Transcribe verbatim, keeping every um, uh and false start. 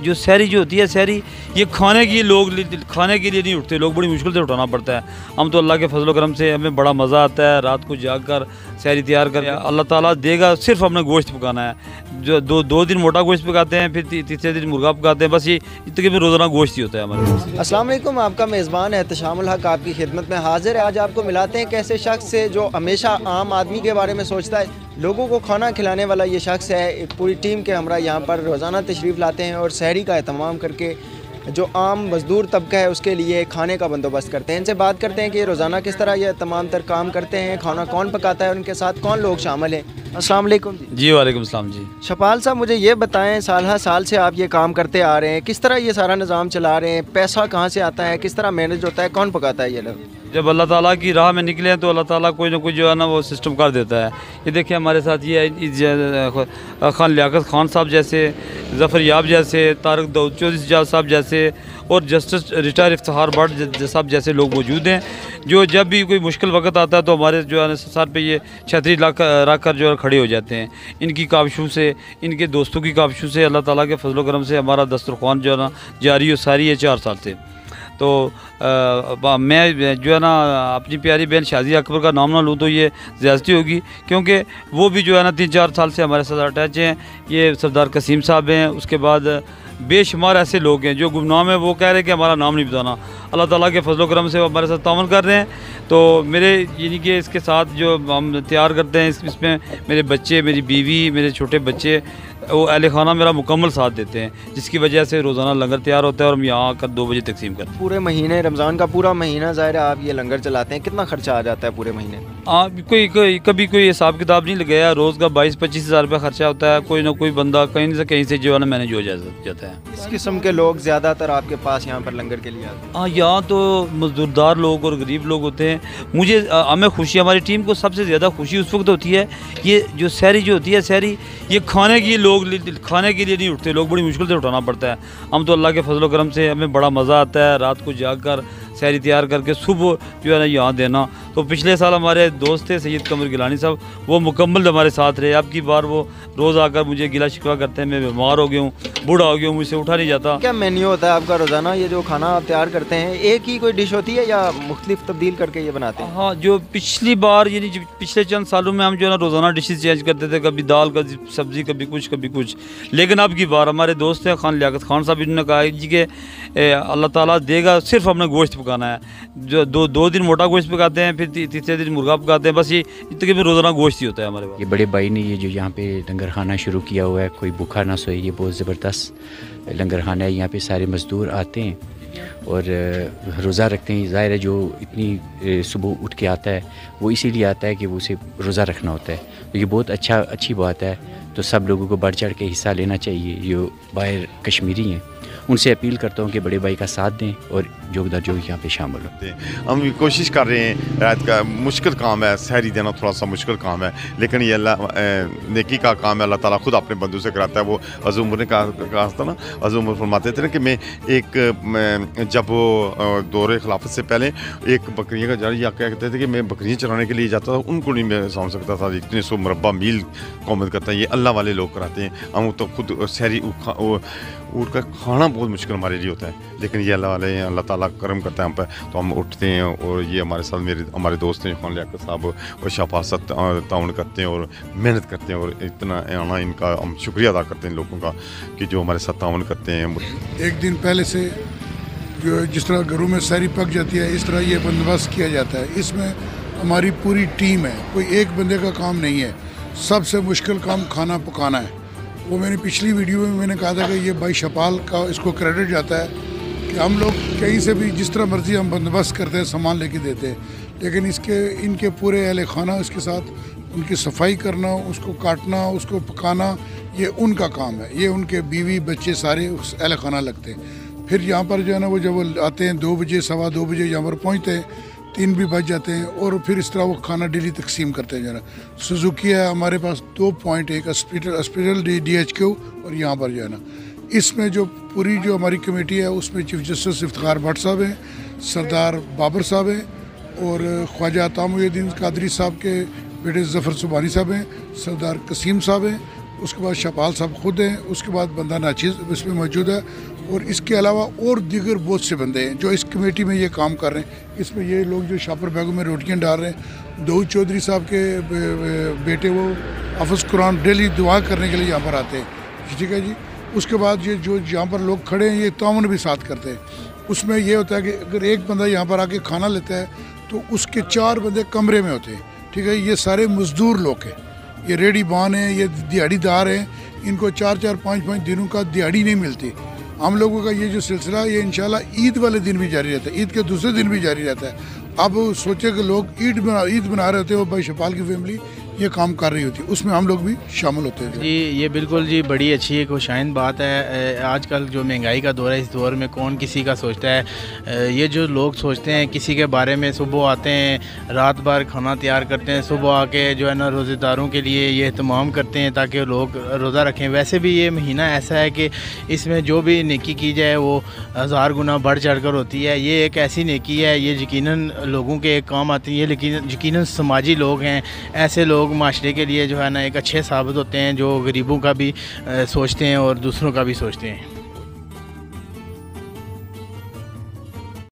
جو سحری جو ہوتی ہے سحری یہ کھانے کی لوگ کھانے کے لیے نہیں اٹھتے لوگ, بڑی مشکل سے اٹھانا پڑتا ہے. ہم تو اللہ کے فضل و کرم سے ہمیں بڑا مزہ آتا ہے رات کو جاگ کر سحری تیار کر. اللہ تعالیٰ دے گا, صرف ہم نے گوشت پکانا ہے. جو دو دو دن موٹا گوشت پکاتے ہیں, پھر تیسرے دن مرغا پکاتے ہیں, بس یہ تقریباً روزانہ گوشت ہی ہوتا ہے ہمارے پاس. السلام علیکم, آپ کا میزبان احتشام الحق آپ کی خدمت میں حاضر ہے. آج آپ کو ملاتے ہیں ایک ایسے شخص سے جو ہمیشہ عام آدمی کے بارے میں سوچتا ہے. لوگوں کو کھانا کھلانے والا یہ شخص ہے. ایک پوری ٹیم کے ہمراہ یہاں پر روزانہ تشریف لاتے ہیں اور سحری کا اہتمام کر کے جو عام مزدور طبقہ ہے اس کے لیے کھانے کا بندوبست کرتے ہیں. ان سے بات کرتے ہیں کہ روزانہ کس طرح یہ تمام تر کام کرتے ہیں, کھانا کون پکاتا ہے, ان کے ساتھ کون لوگ شامل ہیں. السلام علیکم جی. جی وعلیکم السلام. جی شپال صاحب, مجھے یہ بتائیں, سال ہر سال سے آپ یہ کام کرتے آ رہے ہیں, کس طرح یہ سارا نظام چلا رہے ہیں, پیسہ کہاں سے آتا ہے, کس طرح مینج ہوتا ہے, کون پکاتا ہے یہ لوگ؟ جب اللہ تعالیٰ کی راہ میں نکلے ہیں تو اللہ تعالیٰ کوئی نہ کوئی جو ہے نا وہ سسٹم کر دیتا ہے. یہ دیکھیں ہمارے ساتھ یہ خان لیاقت خان صاحب جیسے, ظفر یاب جیسے, طارق داؤد چودھری صاحب جیسے اور جسٹس ریٹائر افتخار بٹ صاحب جیسے لوگ موجود ہیں, جو جب بھی کوئی مشکل وقت آتا ہے تو ہمارے جو ہے نا سر پہ یہ چھتری رکھ کر جو ہے کھڑے ہو جاتے ہیں. ان کی کاوشوں سے, ان کے دوستوں کی کاوشوں سے, اللہ تعالیٰ کے فضل و کرم سے ہمارا دسترخوان جو ہے نا جاری و ساری ہے چار سال سے. تو میں جو ہے نا اپنی پیاری بہن شازیہ اکبر کا نام نہ لوں تو یہ زیادتی ہوگی, کیونکہ وہ بھی جو ہے نا تین چار سال سے ہمارے ساتھ اٹیچ ہیں. یہ سردار قسیم صاحب ہیں, اس کے بعد بے شمار ایسے لوگ ہیں جو گمنام ہیں, وہ کہہ رہے ہیں کہ ہمارا نام نہیں بتانا. اللہ تعالیٰ کے فضل و کرم سے وہ ہمارے ساتھ تعاون کر رہے ہیں. تو میرے یعنی کہ اس کے ساتھ جو ہم تیار کرتے ہیں اس میں میرے بچے, میری بیوی, میرے چھوٹے بچے, وہ اہل خانہ میرا مکمل ساتھ دیتے ہیں, جس کی وجہ سے روزانہ لنگر تیار ہوتا ہے اور ہم یہاں آ کر دو بجے تقسیم کرتے ہیں. پورے مہینے رمضان کا پورا مہینہ ظاہر ہے آپ یہ لنگر چلاتے ہیں, کتنا خرچہ آ جاتا ہے پورے مہینے؟ ہاں کوئی کوئی کبھی کوئی حساب کتاب نہیں لگایا, روز کا بائیس پچیس ہزار روپے خرچہ ہوتا ہے. کوئی نہ کوئی بندہ کہیں سے کہیں سے جو ہے نا مینیج ہو جاتا ہے. اس قسم کے لوگ زیادہ تر آپ کے پاس یہاں پر لنگر کے لیے آتے ہیں؟ ہاں یہاں تو مزدوردار لوگ اور غریب لوگ ہوتے ہیں. مجھے ہمیں خوشی, ہماری ٹیم کو سب سے زیادہ خوشی اس وقت ہوتی ہے, یہ جو سحری جو ہوتی ہے سحری یہ کھانے کی لوگ کھانے کے لیے نہیں اٹھتے لوگ, بڑی مشکل سے اٹھانا پڑتا ہے. ہم تو اللہ کے فضل و کرم سے ہمیں بڑا مزہ آتا ہے رات کو جاگ کر سحری تیار کر کے صبح جو ہے نا یہاں دینا. تو پچھلے سال ہمارے دوست تھے سید قمر گیلانی صاحب, وہ مکمل ہمارے ساتھ رہے. اب کی بار وہ روز آ کر مجھے گلا شکوہ کرتے ہیں, میں بیمار ہو گیا ہوں, بوڑھا ہو گیا ہوں, مجھ سے اٹھا نہیں جاتا. کیا مینیو ہوتا ہے آپ کا روزانہ, یہ جو کھانا آپ تیار کرتے ہیں ایک ہی کوئی ڈش ہوتی ہے یا مختلف تبدیل کر کے یہ بناتے ہیں؟ ہاں جو پچھلی بار یعنی پچھلے چند سالوں میں ہم جو ہے نا روزانہ ڈشز چینج کرتے تھے, کبھی دال کبھی سبزی کبھی کچھ کبھی کچھ. لیکن اب کی بار ہمارے دوست ہیں خان لیاقت خان صاحب, انہوں نے کہا جی کہ اللہ تعالیٰ دے گا, صرف ہم نے گوشت پکانا ہے. جو دو دو دن موٹا گوشت پکاتے ہیں, پھر تیسرے دن مرغا پکاتے ہیں, بس یہ تقریباً روزانہ گوشت ہی ہوتا ہے ہمارے پاس. یہ بڑے بھائی نے یہ جو یہاں پہ لنگر خانہ شروع کیا ہوا ہے, کوئی بھوکا نہ سوئے, یہ بہت زبردست لنگر خانہ ہے. یہاں پہ سارے مزدور آتے ہیں اور روزہ رکھتے ہیں. ظاہر ہے جو اتنی صبح اٹھ کے آتا ہے وہ اسی لیے آتا ہے کہ وہ اسے روزہ رکھنا ہوتا ہے. تو یہ بہت اچھا اچھی بات ہے. تو سب لوگوں کو بڑھ چڑھ کے حصہ لینا چاہیے. جو باہر کشمیری ہیں ان سے اپیل کرتا ہوں کہ بڑے بھائی کا ساتھ دیں اور جوگ در جوگ یہاں پہ شامل ہوں. ہم کوشش کر رہے ہیں, رات کا مشکل کام ہے, سحری دینا تھوڑا سا مشکل کام ہے, لیکن یہ اللہ نیکی کا کام ہے. اللہ تعالیٰ خود اپنے بندوں سے کراتا ہے. وہ حضرت عمر نے کہا تھا نا, حضرت عمر فرماتے تھے نا کہ میں ایک جب وہ دور خلافت سے پہلے ایک بکریوں کا جاری یا کیا کہتے تھے کہ میں بکریاں چرانے کے لیے جاتا تھا, ان کو نہیں میں سمجھ سکتا تھا. اتنے سو مربع میل قومت کرتا ہے, یہ اللہ والے لوگ کراتے ہیں. ہم تو خود سحری اٹھ کر کھانا بہت مشکل ہمارے لیے ہوتا ہے, لیکن یہ اللہ والے ہیں, اللہ تعالیٰ کرم کرتا ہے ہم پہ, تو ہم اٹھتے ہیں. اور یہ ہمارے ساتھ میرے ہمارے دوست ہیں خان لیاقت صاحب اور شفاست تعاون کرتے ہیں اور محنت کرتے ہیں. اور اتنا آنا ان کا ہم شکریہ ادا کرتے ہیں لوگوں کا کہ جو ہمارے ساتھ تعاون کرتے ہیں. ایک دن پہلے سے جو جس طرح گھروں میں سحری پک جاتی ہے اس طرح یہ بندوبست کیا جاتا ہے. اس میں ہماری پوری ٹیم ہے, کوئی ایک بندے کا کام نہیں ہے. سب سے مشکل کام کھانا پکانا ہے. وہ میں نے پچھلی ویڈیو میں میں نے کہا تھا کہ یہ بھائی شپال کا اس کو کریڈٹ جاتا ہے کہ ہم لوگ کہیں سے بھی جس طرح مرضی ہم بندوبست کرتے ہیں, سامان لے کے دیتے ہیں, لیکن اس کے ان کے پورے اہل خانہ اس کے ساتھ ان کی صفائی کرنا, اس کو کاٹنا, اس کو پکانا, یہ ان کا کام ہے. یہ ان کے بیوی بچے سارے اس اہل خانہ لگتے ہیں. پھر یہاں پر جو ہے نا وہ جب وہ آتے ہیں دو بجے سوا دو بجے یہاں پر پہنچتے ہیں, تین بھی بج جاتے ہیں, اور پھر اس طرح وہ کھانا ڈیلی تقسیم کرتے ہیں. جو ہے نا سوزوکی ہے ہمارے پاس دو پوائنٹ, ایک اسپیٹل اسپیٹل ڈی ڈی ایچ کیو اور یہاں پر جو ہے نا اس میں جو پوری جو ہماری کمیٹی ہے اس میں چیف جسٹس افتخار بٹ صاحب ہیں, سردار بابر صاحب ہیں, اور خواجہ عطا محی الدین قادری صاحب کے بیٹے ظفر سبحانی صاحب ہیں, سردار قسیم صاحب ہیں, उसके बाद शपाल साहब खुद हैं, उसके बाद बंदा नाचिज़ इसमें मौजूद है, और इसके अलावा और दीगर बहुत से बंदे हैं जो इस कमेटी में ये काम कर रहे हैं। इसमें ये लोग जो शापर बैगों में रोटियां डाल रहे हैं, दाऊद चौधरी साहब के बेटे वो हाफिज़ कुरान डेली दुआ करने के लिए यहाँ पर आते हैं, ठीक है जी। उसके बाद ये जो यहाँ पर लोग खड़े हैं ये ताउन भी साथ करते हैं। उसमें ये होता है कि अगर एक बंदा यहाँ पर आके खाना लेता है तो उसके चार बंदे कमरे में होते हैं, ठीक है। ये सारे मजदूर लोग हैं, ये रेडी बान हैं, ये दिहाड़ीदार हैं, इनको चार चार पाँच पाँच दिनों का दिहाड़ी नहीं मिलती। हम लोगों का ये जो सिलसिला है ये इंशाल्लाह ईद वाले दिन भी जारी रहता है, ईद के दूसरे दिन भी जारी रहता है। अब सोचे कि लोग ईद बना ईद बना रहे होते हो, भाई शपाल की फैमिली ये काम कर रही होती है, उसमें हम लोग भी शामिल होते हैं। जी ये बिल्कुल जी बड़ी अच्छी एक खुशाइन बात है। आजकल जो महंगाई का दौर है, इस दौर में कौन किसी का सोचता है। ये जो लोग सोचते हैं किसी के बारे में, सुबह आते हैं, रात भर खाना तैयार करते हैं, सुबह आके जो है ना रोज़ेदारों के लिए ये एहतमाम करते हैं ताकि लोग रोज़ा रखें। वैसे भी ये महीना ऐसा है कि इसमें जो भी नेकी की जाए वो हज़ार गुना बढ़ चढ़ कर होती है। ये एक ऐसी नेकी है, ये यकीनन लोगों के एक काम आती है, लेकिन यकीनन समाजी लोग हैं, ऐसे लोग माशरे के लिए जो है ना एक अच्छे साबित होते हैं जो गरीबों का भी सोचते हैं और दूसरों का भी सोचते हैं।